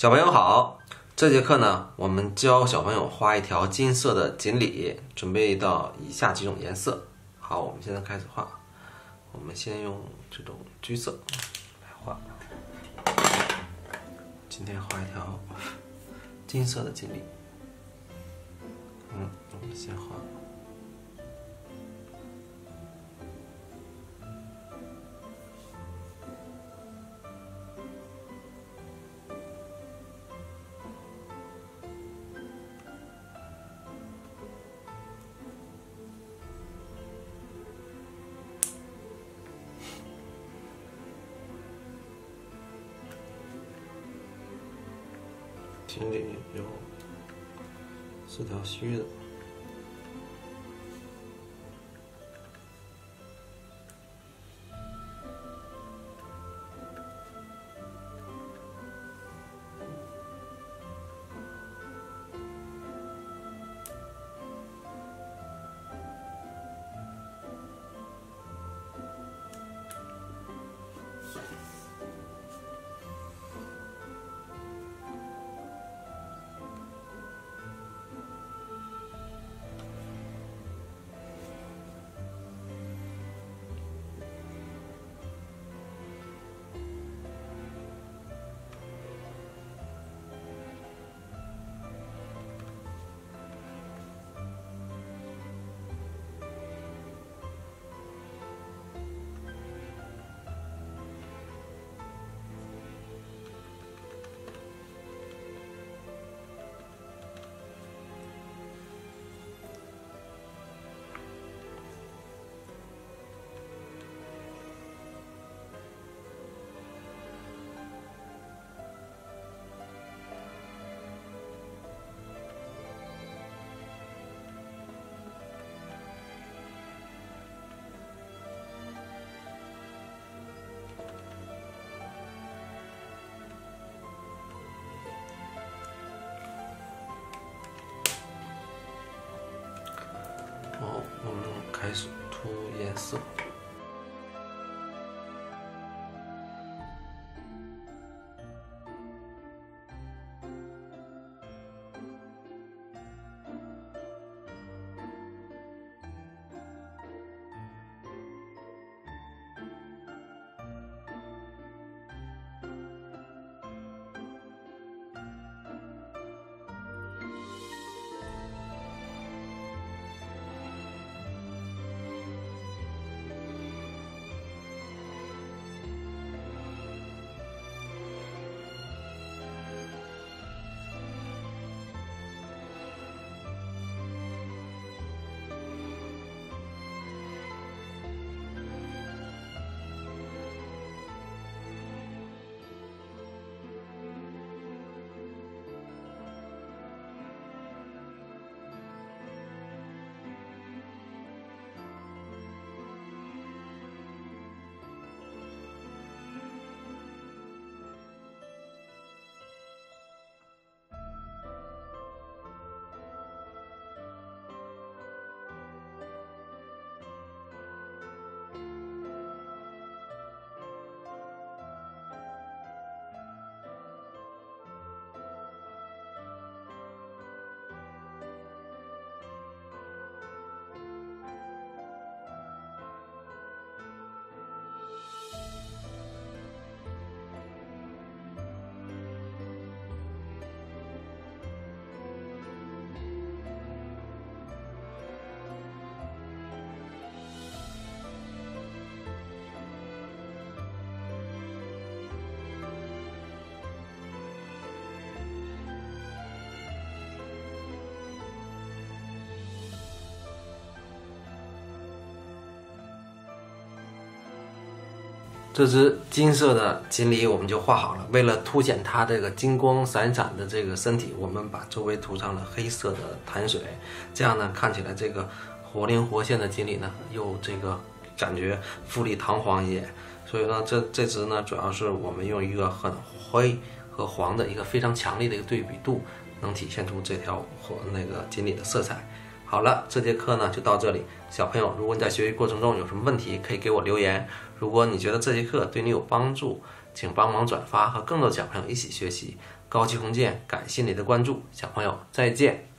小朋友好，这节课呢，我们教小朋友画一条金色的锦鲤，准备到以下几种颜色。好，我们现在开始画。我们先用这种橘色来画。今天画一条金色的锦鲤。我们先画。锦鲤有4条须的。好，我们开始涂颜色。这只金色的锦鲤我们就画好了。为了凸显它这个金光闪闪的这个身体，我们把周围涂上了黑色的潭水，这样呢看起来这个活灵活现的锦鲤呢，又这个感觉富丽堂皇一点。所以呢，这只呢，主要是我们用一个很灰和黄的一个非常强烈的一个对比度，能体现出这条那个锦鲤的色彩。好了，这节课呢就到这里。小朋友，如果你在学习过程中有什么问题，可以给我留言。如果你觉得这节课对你有帮助，请帮忙转发和更多小朋友一起学习。 高级红剑，感谢你的关注，小朋友再见。